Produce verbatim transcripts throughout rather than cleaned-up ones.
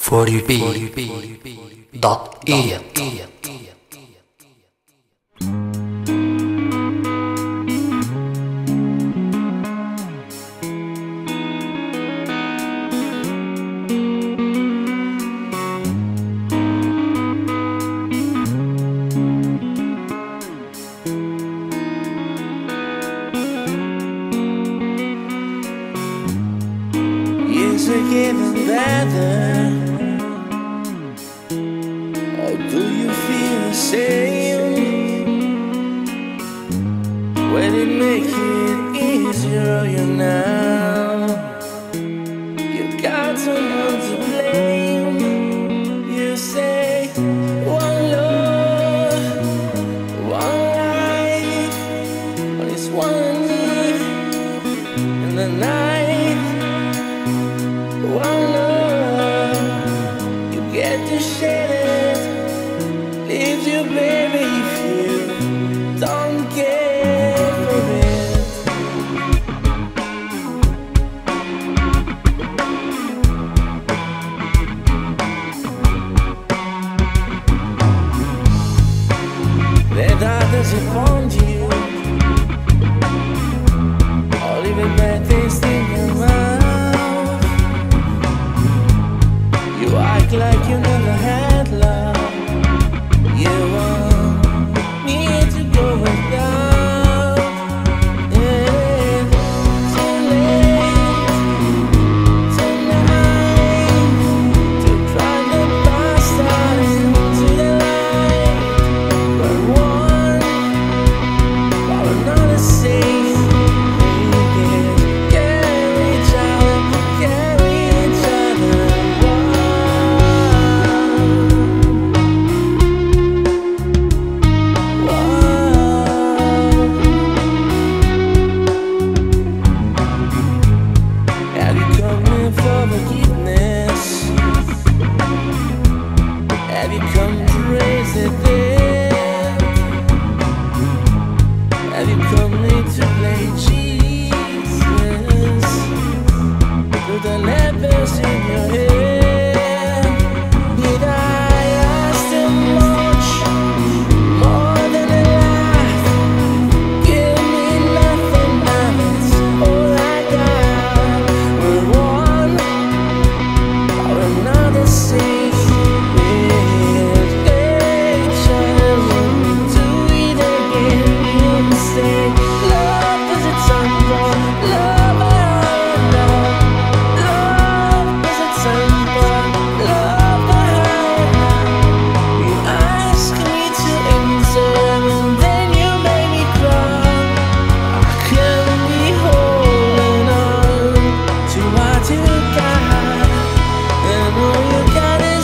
for you be dot it. Is it getting better? Or do you feel the same? Will it make it easier, you know? You got someone to blame. You say, one love, one life, but it's one need in the night. One love, you get to share it. Leaves you, baby, if you don't care for it. Let others upon you, or leave a bad taste in your mouth. You act like you never had love. You want me to go without. Yeah, too late tonight to drive the past out into the light. But one while another sings. Carry each other, carry each other. Have you come in for forgiveness? Have you come to raise the dead? Have you come in to play Jesus? Through the lepers in your head, did I ask too much? More than a life? Give me nothing, now it's all I got. We're one or another scene. With each other, do it again. You say, love is a temple, love I love. Love is a temple, love I love. You ask me to answer, and then you make me cry. I can't be holding on to what you got, and all you got is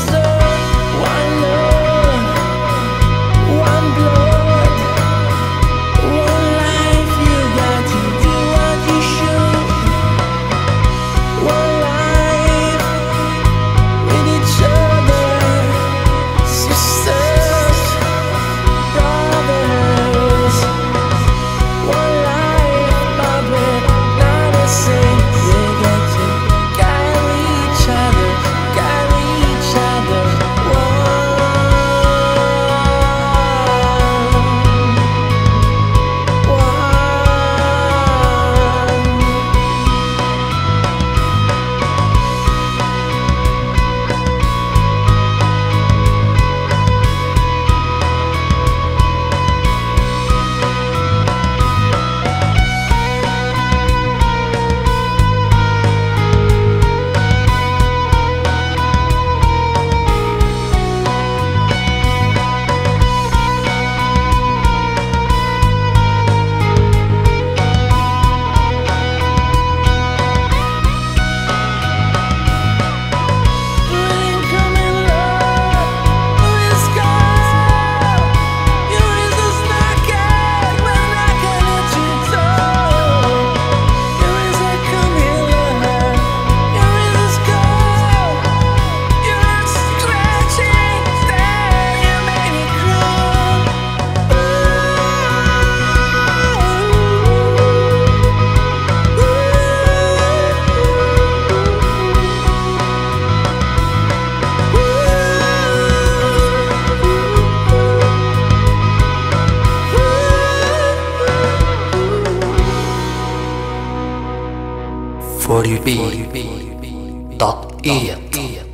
فور يو بي دوت إيت